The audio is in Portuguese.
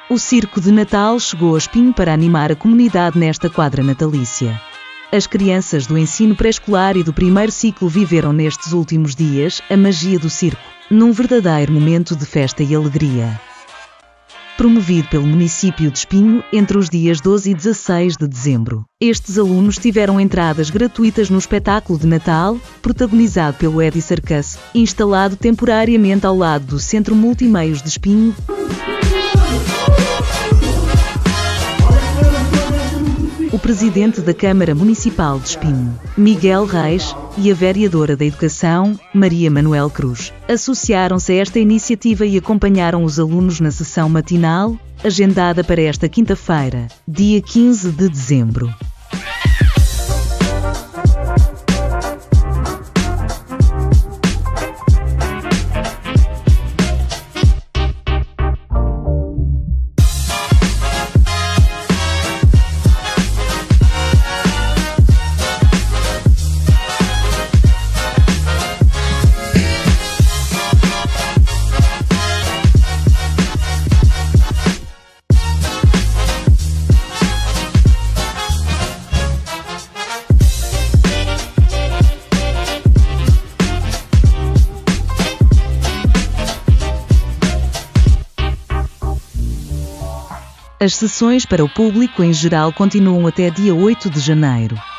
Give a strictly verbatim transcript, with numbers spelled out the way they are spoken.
O Circo de Natal chegou a Espinho para animar a comunidade nesta quadra natalícia. As crianças do ensino pré-escolar e do primeiro ciclo viveram nestes últimos dias a magia do circo, num verdadeiro momento de festa e alegria. Promovido pelo município de Espinho entre os dias doze e dezasseis de dezembro. Estes alunos tiveram entradas gratuitas no espetáculo de Natal, protagonizado pelo Eddy Circus, instalado temporariamente ao lado do Centro Multimeios de Espinho. O presidente da Câmara Municipal de Espinho, Miguel Reis, e a vereadora da Educação, Maria Manuel Cruz, associaram-se a esta iniciativa e acompanharam os alunos na sessão matinal, agendada para esta quinta-feira, dia quinze de dezembro. As sessões para o público em geral continuam até dia oito de janeiro.